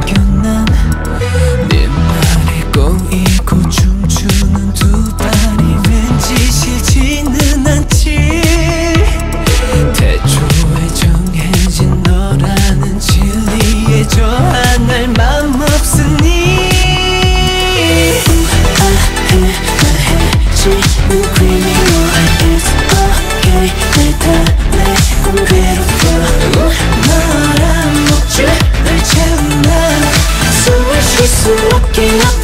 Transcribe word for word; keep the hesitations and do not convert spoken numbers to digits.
난 네 말에 꼬이고 춤추는 두 발이 왠지 싫지는 않지. 태초에 정해진 너라는 진리에 저 하나의 맘 없으니 우아해지는 creamy boy it's okay 내 탓에 꿈 괴로워 너란 목줄을 채운 나 숨을 쉴 수 없게